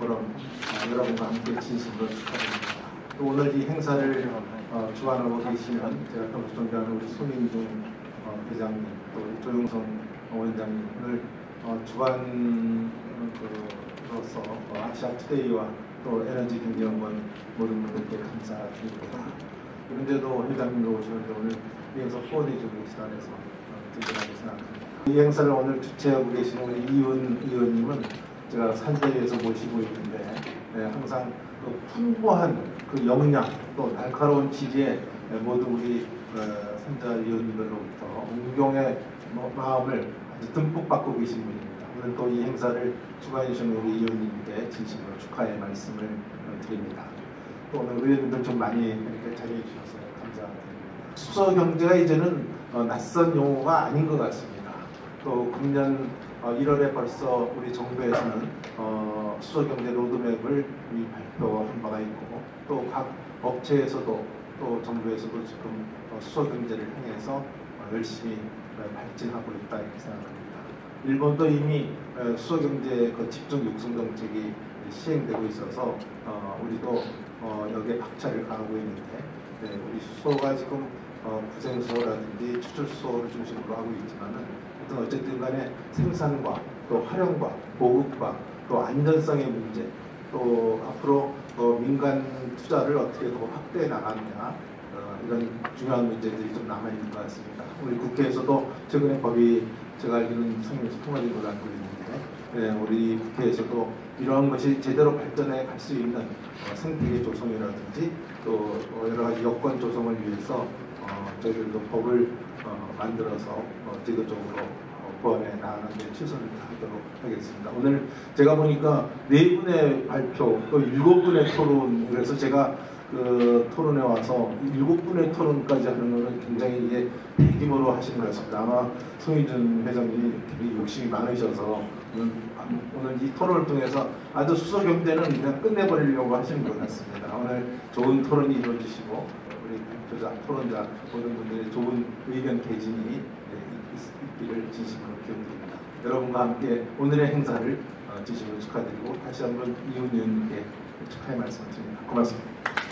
것처럼 여러분과 함께 진심으로 축하드립니다. 또 오늘 이 행사를 주관하고 계시는 제가 평소 존경하는 우리 손인중 회장님, 또 조용성 원장님, 오늘 주관으로서 아시아투데이와 또 에너지경제연구원 모든 분들께 감사드립니다. 그런데도 회장님도 오시는데 오늘 이 행사 후원해주고 계시다 해서 든든하게 생각합니다. 이 행사를 오늘 주최하고 계시는 우리 이윤 의원님은 제가 산자리에서 모시고 있는데 항상 그 풍부한 그 역량 또 날카로운 지지에 모두 우리 산자 의원님들로부터 존경의 마음을 아주 듬뿍 받고 계신 분입니다. 오늘 또 이 행사를 주관해 주신 우리 의원님께 진심으로 축하의 말씀을 드립니다. 또 오늘 의원님들 좀 많이 이렇게 자리해 주셔서 감사드립니다. 수소경제가 이제는 낯선 용어가 아닌 것 같습니다. 또 금년 1월에 벌써 우리 정부에서는 수소경제 로드맵을 발표한 바가 있고 또 각 업체에서도 또 정부에서도 지금 수소경제를 향해서 열심히 발전하고 있다 이렇게 생각합니다. 일본도 이미 수소경제 집중 육성 정책이 시행되고 있어서 우리도 여기에 박차를 가하고 있는데 우리 수소가 지금 구생수소라든지 추출수소를 중심으로 하고 있지만은 어쨌든 간에 생산과 또 활용과 보급과 또 안전성의 문제 또 앞으로 민간 투자를 어떻게 더 확대해 나가느냐 이런 중요한 문제들이 좀 남아있는 것 같습니다. 우리 국회에서도 최근에 법이 제가 알기로는 상임위에서 통과된 걸로 알고 있는데 우리 국회에서도 이러한 것이 제대로 발전해 갈 수 있는 생태계 조성이라든지 또 여러 가지 여건 조성을 위해서 저희들도 법을 만들어서 제도적으로 보완해 나가는 데 최선을 다하도록 하겠습니다. 오늘 제가 보니까 4분의 발표 또 7분의 토론, 그래서 제가 그 토론에 와서 7분의 토론까지 하는 것은 굉장히 이게 대규모로 하시는 것 같습니다. 아마 송희준 회장님이 되게 욕심이 많으셔서 오늘 이 토론을 통해서 아주 수소경제는 그냥 끝내버리려고 하시는 것 같습니다. 오늘 좋은 토론이 이루어지시고 우리 발표자, 토론자 모든 분들의 좋은 의견 개진이 있기를 진심으로 기원드립니다. 여러분과 함께 오늘의 행사를 진심으로 축하드리고 다시 한번 이훈 의원님께 축하의 말씀을 드립니다. 고맙습니다.